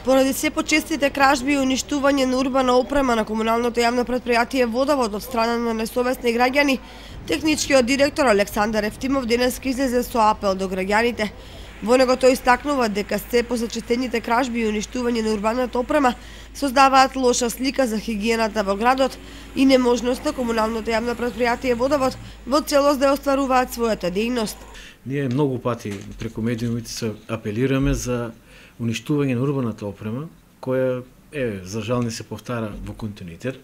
Поради се почестите кражби и уништување на урбана опрема на комуналното јавно предпријатие Водовод од страна на несовесни граѓани, техничкиот директор Александар Ефтимов денеска излезе со апел до граѓаните. Во него тој истакнува дека се позачестените кражби и уништување на урбаната опрема создаваат лоша слика за хигиената во градот и неможноста комуналното јавно предпријатие Водовод во целост да остваруваат својата дејност. Ние многу пати преку медиумите се апелираме за уништување на урбаната опрема, која за жал не се повтара во континуитет.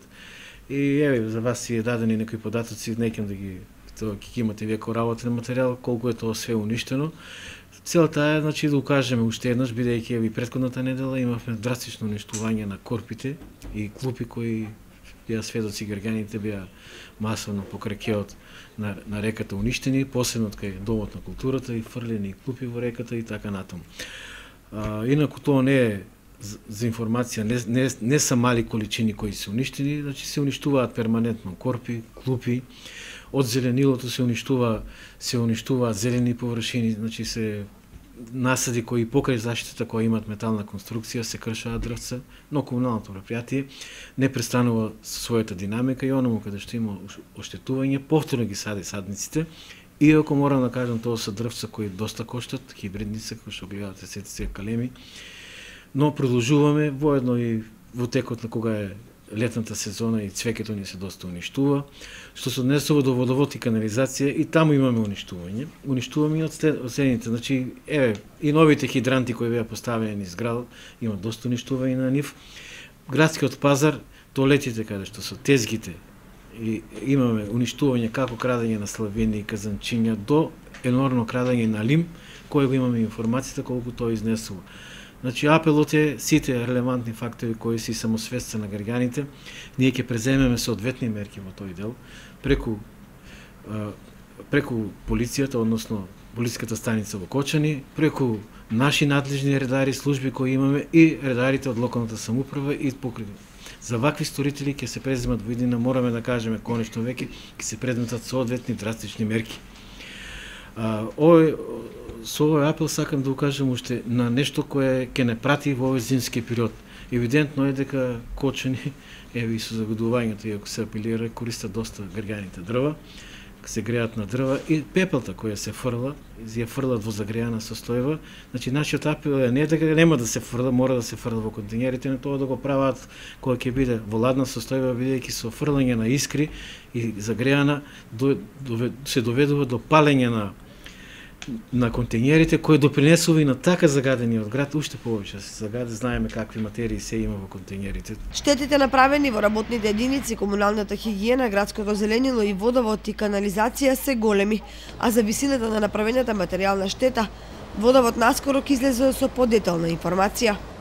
И за вас си е дадени некои податоци, неќам да ги имате вие како работен материјал, колку е тоа све уништено. Целта е да укажеме уште еднаш, бидејќи и претходната недела имавме драстично уништување на корпите и клупи кои беа сведоци, граѓаните беа масовно покрај кеот на реката уништени, посебно кај Домот на културата и фрлени клупи во реката и така натаму. Инаку тоа не е за информација, не се мали количини кои се уништени, значи се уништуваат перманентно корпи, клупи, од зеленилото се уништуваат зелени површини, значи се насади кои покрај заштитата која имаат метална конструкција се кршаат дрвца, но комуналното предпријатие не престанува со својата динамика и оному каде што има оштетување, повторно ги сади садниците. Иако морам да кажам, тоа се дрвца кои доста коштат, хибридни се, кои што гледате сите се калеми, но продолжуваме воедно и во текот на кога е летната сезона и цвеќето ни се доста уништува. Што се однесува до водовод и канализација, и таму имаме уништување. Уништуваме и од следните, значи, и новите хидранти кои беа поставени низ град, има доста уништување на нив. Градскиот пазар, тоалетите каде што се тезгите, и имаме уништување како крадење на славини и казанчиња до енормно крадење на лим, кој го имаме информацијата колку тоа изнесува. Значи, апелот е сите релевантни фактори кои си самосвеста на граѓаните, ние ќе преземеме соодветни мерки во тој дел, преку полицијата, односно полиската станица во Кочани, преку наши надлежни редари, служби кои имаме и редарите од локалната самоуправа и покри. За вакви сторители ќе се преземат во иднина, мораме да кажеме конечно веќе, ќе се предметат соодветни драстични мерки. Со овој апел сакам да укажам уште на нешто кое ќе не прати во овој зимски период. Евидентно е дека Кочани, и со загадувањето, иако се апелира, користат доста граѓаните дрва, се греат на дрва и пепелта која се фрла, ја фрлат во загрејана состојба. Значи, нашиот апел е не дека нема да се фрла, мора да се фрла во контейнерите, но тоа да го прават кога ќе биде во ладна состојба, бидејќи со фрлање на искри и загрејана се доведува до палење на контейнерите, кој допринесува и на така загадениот град уште повеќе се загади, знаеме какви материи се има во контейнерите. Штетите направени во работните единици, комуналната хигиена, градското зеленило и водовод и канализација се големи, а за висината на направената материјална штета, Водовод наскоро ќе излезе со подетална информација.